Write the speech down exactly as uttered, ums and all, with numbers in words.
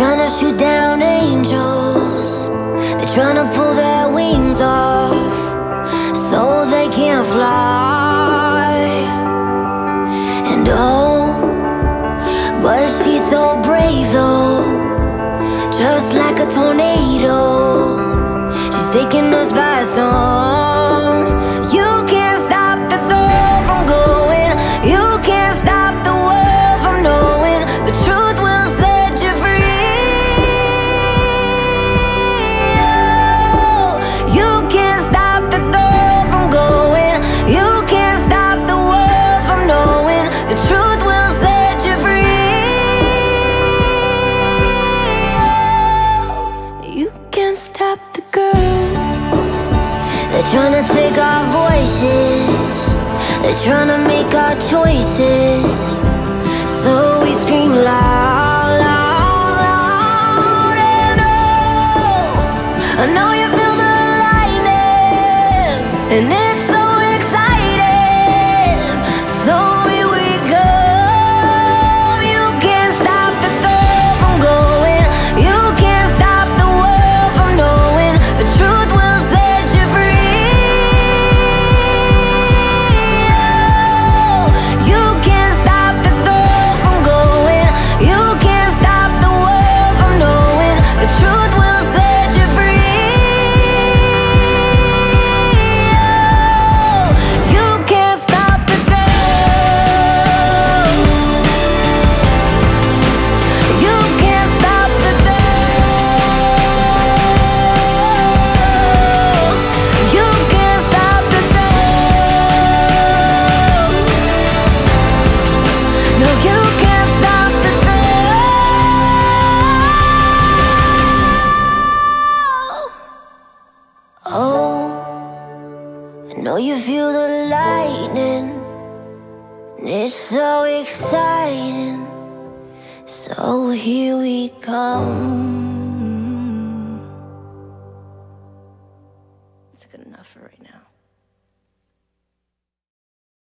trying to shoot down angels. They're trying to pull their wings off so they can't fly. And oh, but she's so brave though, just like a tornado. She's taking us by storm. You can't stop the girl from going. You can't stop the world from knowing the truth will set you free. Oh, you can't stop the girl from going. You can't stop the world from knowing the truth will set you free. Oh, you can't stop the girl. They're trying to take our voices. They're trying to make our choices, so we scream loud, loud, loud. And oh, I know you feel the lightning, and it's so exciting. So here we go. You can't stop the girl from going. You can't stop the world from knowing the truth will set you free. The truth will set you free. Oh, you can't stop the girl. You can't stop the girl. You can't stop the girl. No, you can't stop the girl. Oh, I know you feel the lightning, and it's so exciting. So here we come.